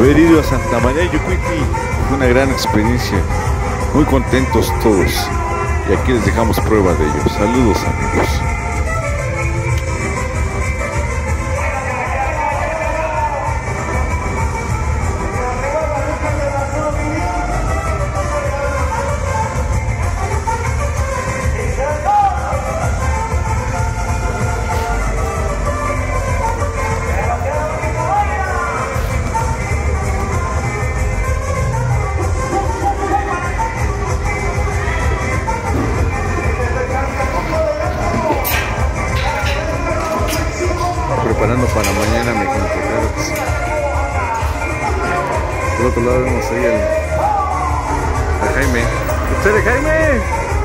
haber ido a Santa María Yucuiti. Fue una gran experiencia. Muy contentos todos. Y aquí les dejamos prueba de ello. Saludos, amigos. Preparando para mañana, mi gente, claro que sí. Por otro lado vemos ahí a Jaime. ¡Usted, Jaime!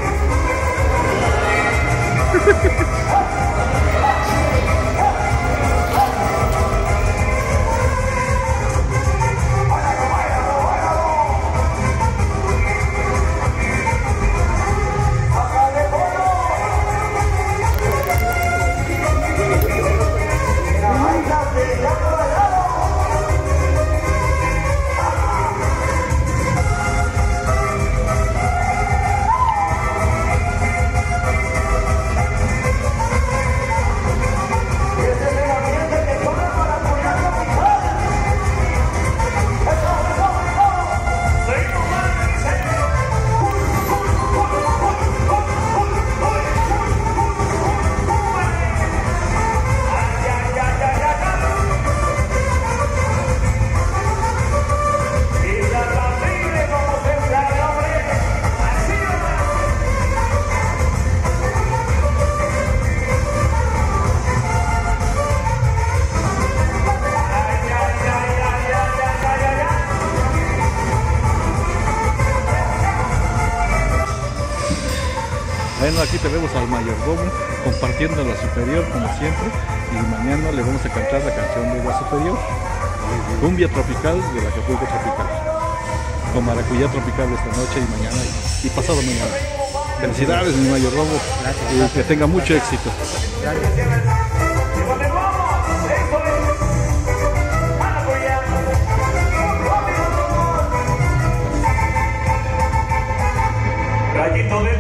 Bueno, aquí tenemos al mayordomo compartiendo la superior como siempre, y mañana le vamos a cantar la canción de la superior, cumbia tropical de la Acapulco tropical, con maracuyá tropical esta noche y mañana y pasado mañana. Felicidades, mi mayordomo, y que tenga mucho éxito. Gallito de